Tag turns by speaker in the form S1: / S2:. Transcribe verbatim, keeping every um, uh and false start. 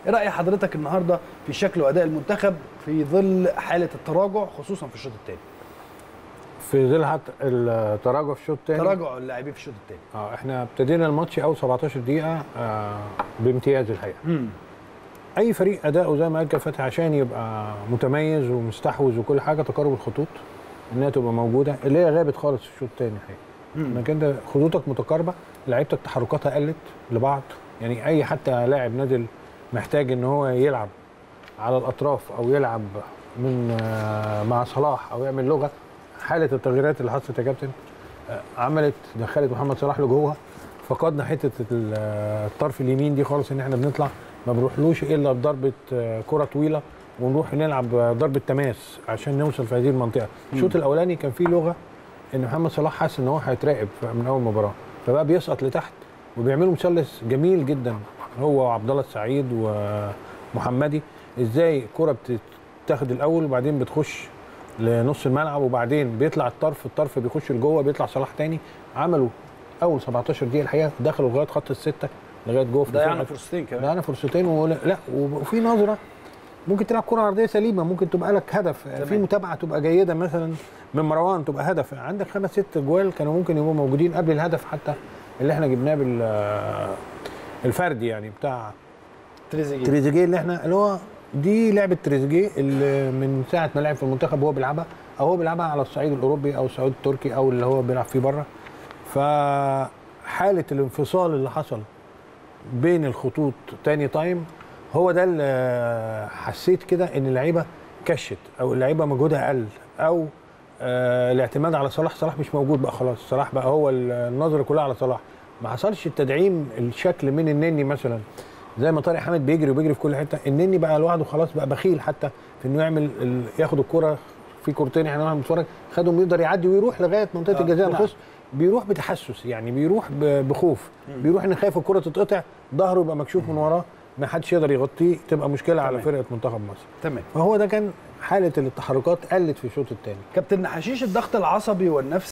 S1: ايه راي حضرتك النهارده في شكل واداء المنتخب في ظل حاله التراجع خصوصا في الشوط الثاني؟
S2: في ظل حتى التراجع في الشوط الثاني،
S1: تراجع اللاعبين في الشوط الثاني.
S2: اه احنا ابتدينا الماتش اول سبعتاشر دقيقه آه بامتياز الحقيقه.
S1: امم
S2: اي فريق اداؤه زي ما قال فتحي عشان يبقى متميز ومستحوذ وكل حاجه تقارب الخطوط انها تبقى موجوده، اللي هي غابت خالص في الشوط الثاني الحقيقه. انك انت خطوطك متقاربه، لعيبتك تحركاتها قلت لبعض، يعني اي حتى لاعب نازل محتاج ان هو يلعب على الاطراف او يلعب من مع صلاح او يعمل لغه. حاله التغييرات اللي حصلت يا كابتن عملت دخلت محمد صلاح لجوه، فقدنا حته الطرف اليمين دي خالص، ان احنا بنطلع ما بنروحلوش الا بضربه كره طويله ونروح نلعب ضربه تماس عشان نوصل في هذه المنطقه. الشوط الاولاني كان فيه لغه ان محمد صلاح حس ان هو هيتراقب من اول مباراه، فبقى بيسقط لتحت وبيعملوا مثلث جميل جدا هو وعبد الله السعيد ومحمدي، ازاي الكره بتتاخد الاول وبعدين بتخش لنص الملعب وبعدين بيطلع الطرف، الطرف بيخش لجوه بيطلع صلاح تاني. عملوا اول سبعتاشر دقيقه الحقيقه دخلوا لغايه خط السته لغايه جوه،
S1: ضيعنا فرصتين كمان،
S2: ضيعنا فرصتين ولا لا، وفي نظره ممكن تلعب كره عرضيه سليمه ممكن تبقى لك هدف تمام. في متابعه تبقى جيده مثلا من مروان تبقى هدف، عندك خمس ست جوال كانوا ممكن يبقوا موجودين قبل الهدف حتى اللي احنا جبناه بال الفردي يعني بتاع
S1: تريزيجيه
S2: تريزيجيه اللي احنا اللي هو دي لعبه تريزيجيه اللي من ساعه ما لعب في المنتخب هو بيلعبها، او هو بيلعبها على الصعيد الاوروبي او الصعيد التركي او اللي هو بيلعب فيه بره. فحاله الانفصال اللي حصل بين الخطوط تاني تايم هو ده اللي حسيت كده ان اللعيبه كشت او اللعيبه مجهودها قل، او آه الاعتماد على صلاح. صلاح مش موجود بقى خلاص، صلاح بقى هو النظره كلها على صلاح. ما حصلش التدعيم الشكل من النني مثلا زي ما طارق حامد بيجري وبيجري في كل حته، النني بقى لوحده خلاص بقى بخيل حتى في انه يعمل ياخد الكره في كورتين احنا بنتفرج خدهم يقدر يعدي ويروح لغايه منطقه الجزاء الخص، بيروح بتحسس يعني بيروح بخوف، بيروح ان خايف الكره تتقطع ظهره يبقى مكشوف من وراه ما حدش يقدر يغطيه، تبقى مشكله تمام. على فرقه منتخب مصر.
S1: تمام.
S2: فهو ده كان حاله التحركات قلت في الشوط الثاني.
S1: كابتن حشيش، الضغط العصبي والنفسي